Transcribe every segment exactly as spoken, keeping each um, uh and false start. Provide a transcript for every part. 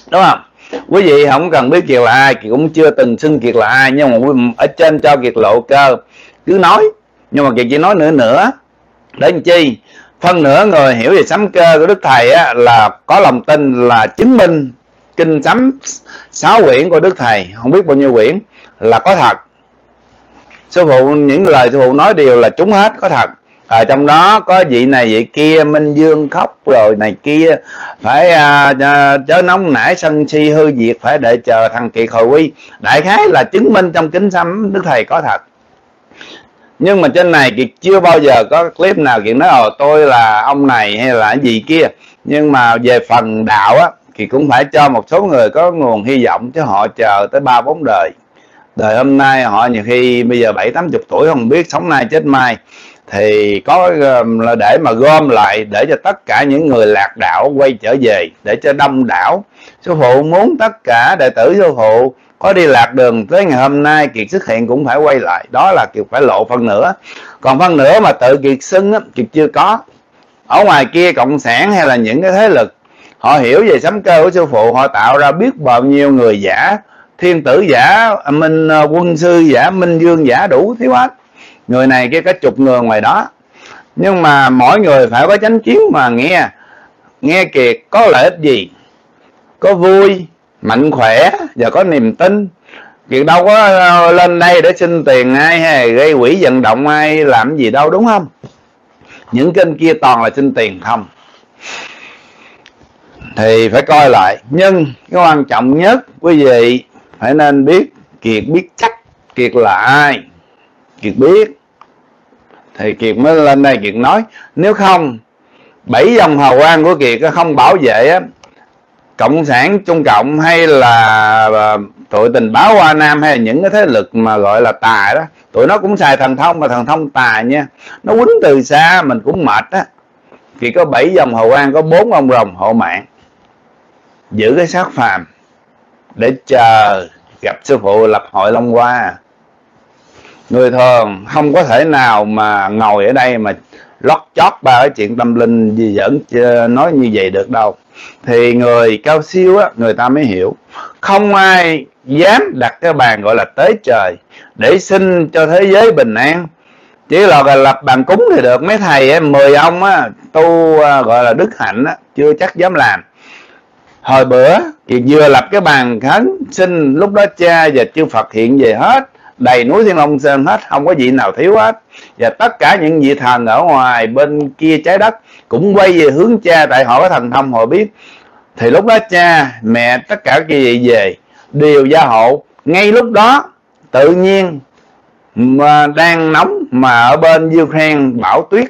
đúng không? Quý vị không cần biết Kiệt là ai, Kiệt cũng chưa từng xưng Kiệt là ai, nhưng mà ở trên cho Kiệt lộ cơ, cứ nói. Nhưng mà Kiệt chỉ nói nữa nữa để làm chi? Phân nửa người hiểu về sấm cơ của Đức Thầy á, là có lòng tin là chứng minh kinh sấm sáu quyển của Đức Thầy, không biết bao nhiêu quyển, là có thật. Sư phụ, những lời sư phụ nói đều là trúng hết, có thật. Ở trong đó có vị này vị kia, Minh Dương khóc rồi này kia, phải à, à, chớ nóng nảy sân si hư diệt, phải đợi chờ thằng Kiệt hồi quy. Đại khái là chứng minh trong kính sấm Đức Thầy có thật. Nhưng mà trên này Kiệt chưa bao giờ có clip nào Kiệt nói ồ tôi là ông này hay là gì kia. Nhưng mà về phần đạo á, Kiệt cũng phải cho một số người có nguồn hy vọng, chứ họ chờ tới ba bốn đời. Đời hôm nay họ nhiều khi bây giờ bảy tám chục tuổi không biết sống nay chết mai, thì có là để mà gom lại để cho tất cả những người lạc đạo quay trở về, để cho đông đảo. Sư phụ muốn tất cả đệ tử sư phụ có đi lạc đường tới ngày hôm nay Kiệt xuất hiện cũng phải quay lại. Đó là Kiệt phải lộ phân nửa. Còn phân nửa mà tự Kiệt xưng á, Kiệt chưa có. Ở ngoài kia cộng sản hay là những cái thế lực họ hiểu về sấm cơ của sư phụ, họ tạo ra biết bao nhiêu người giả, thiên tử giả, minh quân sư giả, minh dương giả, đủ thiếu hết. Người này kia có chục người ngoài đó. Nhưng mà mỗi người phải có chánh kiến mà nghe. Nghe Kiệt có lợi ích gì? Có vui, mạnh khỏe và có niềm tin. Kiệt đâu có lên đây để xin tiền ai hay gây quỹ vận động ai làm gì đâu, đúng không? Những kênh kia toàn là xin tiền không. Thì phải coi lại. Nhưng cái quan trọng nhất quý vị phải nên biết Kiệt biết chắc Kiệt là ai. Kiệt biết thì Kiệt mới lên đây Kiệt nói. Nếu không bảy dòng hào quang của Kiệt không bảo vệ á, cộng sản Trung Cộng hay là tụi tình báo Hoa Nam hay là những cái thế lực mà gọi là tà đó, tụi nó cũng xài thần thông, mà thần thông tà nha, nó quýnh từ xa mình cũng mệt á. Kiệt có bảy dòng hào quang, có bốn ông rồng hộ mạng, giữ cái xác phàm để chờ gặp sư phụ lập hội Long Hoa. Người thường không có thể nào mà ngồi ở đây mà lót chót ba cái chuyện tâm linh gì giỡn nói như vậy được đâu. Thì người cao siêu á, người ta mới hiểu. Không ai dám đặt cái bàn gọi là tế trời để xin cho thế giới bình an. Chỉ là lập bàn cúng thì được. Mấy thầy ấy, mười ông á, tu gọi là đức hạnh á, chưa chắc dám làm. Hồi bữa Kiệt vừa lập cái bàn khấn xin, lúc đó cha và chư Phật hiện về hết, đầy núi Thiên Long Sơn hết, không có vị nào thiếu hết. Và tất cả những vị thần ở ngoài bên kia trái đất cũng quay về hướng cha, tại họ có thần thông họ biết. Thì lúc đó cha, mẹ, tất cả cái gì về đều gia hộ. Ngay lúc đó tự nhiên mà đang nóng mà ở bên Ukraine bão tuyết,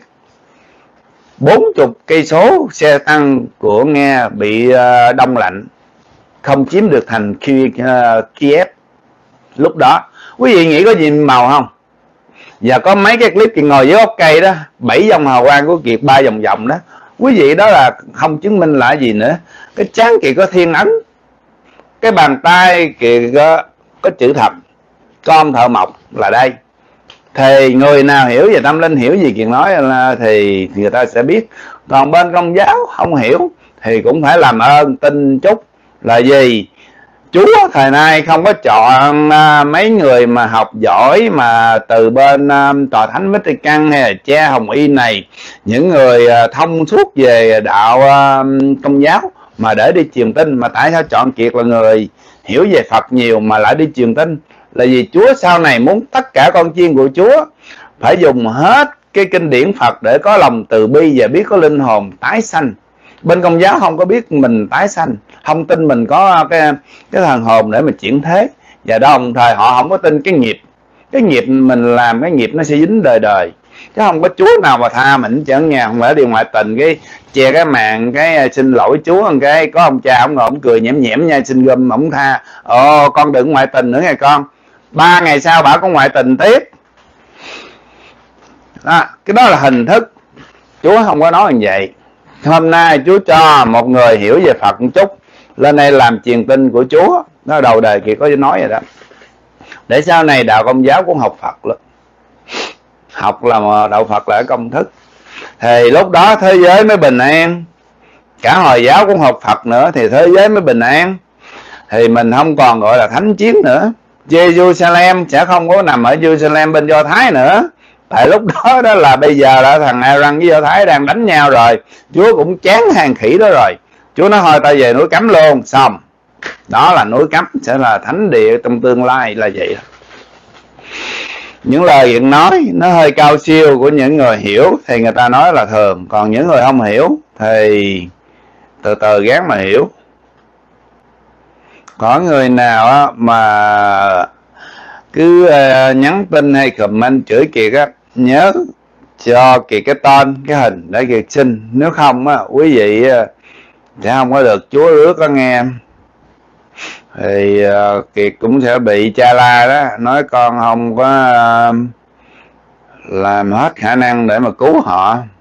bốn chục cây số xe tăng của Nga bị đông lạnh, không chiếm được thành Kiev. Lúc đó quý vị nghĩ có gì màu không? Và có mấy cái clip Kiệt ngồi dưới gốc cây đó, bảy dòng hào quang của Kiệt ba vòng vòng đó. Quý vị đó là không chứng minh là gì nữa. Cái trán Kiệt có thiên ấn, cái bàn tay Kiệt có, có chữ thập, con thợ mộc là đây. Thì người nào hiểu về tâm linh, hiểu gì Kiệt nói là thì người ta sẽ biết. Còn bên Công giáo không hiểu thì cũng phải làm ơn tin chút là gì? Chúa thời nay không có chọn uh, mấy người mà học giỏi mà từ bên uh, Tòa Thánh Vatican hay là cha Hồng Y này, những người uh, thông suốt về đạo uh, Công giáo mà để đi truyền tin. Mà tại sao chọn Kiệt là người hiểu về Phật nhiều mà lại đi truyền tin? Là vì Chúa sau này muốn tất cả con chiên của Chúa phải dùng hết cái kinh điển Phật để có lòng từ bi và biết có linh hồn tái sanh. Bên Công giáo không có biết mình tái sanh, không tin mình có cái cái thần hồn để mình chuyển thế, và đồng thời họ không có tin cái nghiệp. Cái nghiệp mình làm, cái nghiệp nó sẽ dính đời đời, chứ không có Chúa nào mà tha mình chẳng nhà. Không phải đi ngoại tình cái che cái màn cái xin lỗi Chúa một cái, có ông cha ông ngồi ông cười nhẽm nhẽm nha, xin gom ông tha. Ồ con đừng ngoại tình nữa nghe con. Ba ngày sau bảo có ngoại tình tiếp đó, cái đó là hình thức. Chúa không có nói như vậy. Hôm nay Chúa cho một người hiểu về Phật một chút lên đây làm truyền tin của Chúa. Nó đầu đời Kiệt có nói rồi đó, để sau này đạo Công giáo cũng học Phật luôn. Học là mà đạo Phật là công thức, thì lúc đó thế giới mới bình an. Cả Hồi giáo cũng học Phật nữa thì thế giới mới bình an. thì mình không còn gọi là thánh chiến nữa. Jerusalem sẽ không có nằm ở Jerusalem bên Do Thái nữa. Tại lúc đó đó là bây giờ là thằng Iran với Do Thái đang đánh nhau rồi, Chúa cũng chán hàng khỉ đó rồi, Chúa nói thôi tao về núi cấm luôn, xong đó là núi cấm sẽ là thánh địa trong tương lai, là vậy đó. Những lời Hiện nói nó hơi cao siêu của những người hiểu thì người ta nói là thường, còn những người không hiểu thì từ từ gán mà hiểu. Có người nào mà cứ uh, nhắn tin hay comment chửi Kiệt á, nhớ cho Kiệt cái tên, cái hình để Kiệt xin, nếu không á quý vị uh, sẽ không có được Chúa rước có nghe. Thì uh, Kiệt cũng sẽ bị cha la đó, nói con không có uh, làm hết khả năng để mà cứu họ.